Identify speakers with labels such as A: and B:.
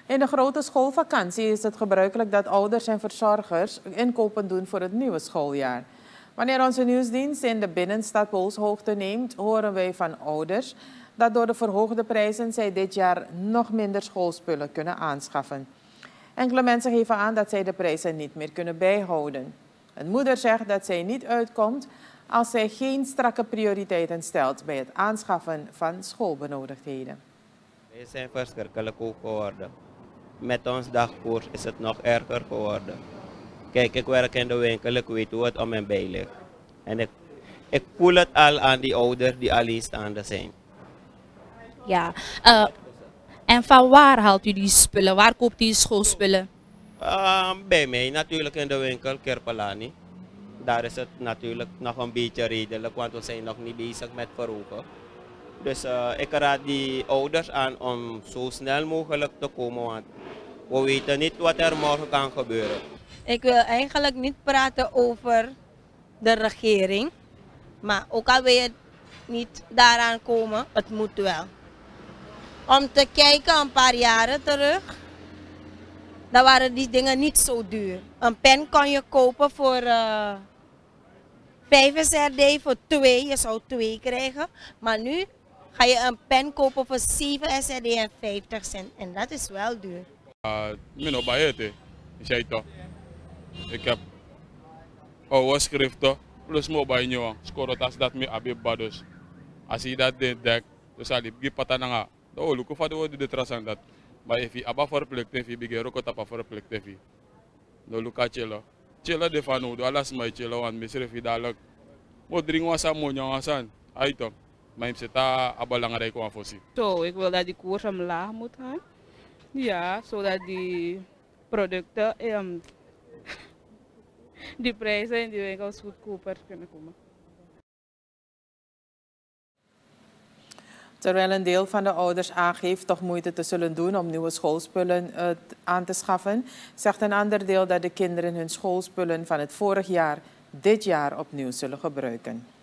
A: In de grote schoolvakantie is het gebruikelijk dat ouders en verzorgers inkopen doen voor het nieuwe schooljaar. Wanneer onze nieuwsdienst in de binnenstad polshoogte neemt, horen wij van ouders dat door de verhoogde prijzen zij dit jaar nog minder schoolspullen kunnen aanschaffen. Enkele mensen geven aan dat zij de prijzen niet meer kunnen bijhouden. Een moeder zegt dat zij niet uitkomt als zij geen strakke prioriteiten stelt bij het aanschaffen van schoolbenodigdheden.
B: Wij zijn verschrikkelijk hoog geworden. Met ons dagkoers is het nog erger geworden. Kijk, ik werk in de winkel, ik weet hoe het om en bij ligt. En ik voel het al aan die ouders die alleenstaande zijn.
C: Ja, en van waar haalt u die spullen? Waar koopt u schoolspullen?
B: Bij mij natuurlijk in de winkel, Kerpelani. Daar is het natuurlijk nog een beetje redelijk, want we zijn nog niet bezig met verhogen. Dus ik raad die ouders aan om zo snel mogelijk te komen, want we weten niet wat er morgen kan gebeuren.
D: Ik wil eigenlijk niet praten over de regering, maar ook al wil je niet daaraan komen, het moet wel. Om te kijken een paar jaren terug, dan waren die dingen niet zo duur. Een pen kon je kopen voor 5 SRD, voor 2, je zou 2 krijgen. Maar nu ga je een pen kopen voor 7 SRD en 50 cent en dat is wel duur.
E: Ik heb oude schriften plus mobile nieuw. Scoren als dat me abi badus. Als je dat deed, dus al die patananga. Dan wil ik of dat de trasan dat. Maar if je aba verplicht if je begin ook op verplicht if je. Dan look at chilla. Chilla de van hoe alles mij chilla want misref je dadelijk. Moet drinken was aan monja wasan. Aitom. Maar ik zit daar belangrijk aan voorzien.
F: Zo, ik wil dat die koers omlaag moet gaan. Ja, zodat die producten, die prijzen in die winkels goedkoper kunnen komen.
A: Terwijl een deel van de ouders aangeeft toch moeite te zullen doen om nieuwe schoolspullen aan te schaffen, zegt een ander deel dat de kinderen hun schoolspullen van het vorig jaar dit jaar opnieuw zullen gebruiken.